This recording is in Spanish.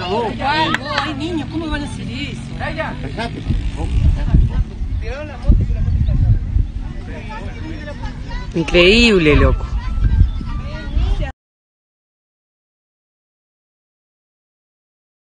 vos. Hay niños, ¿cómo van a hacer eso? Rápido. Tiraron la moto y la moto está. Increíble, loco.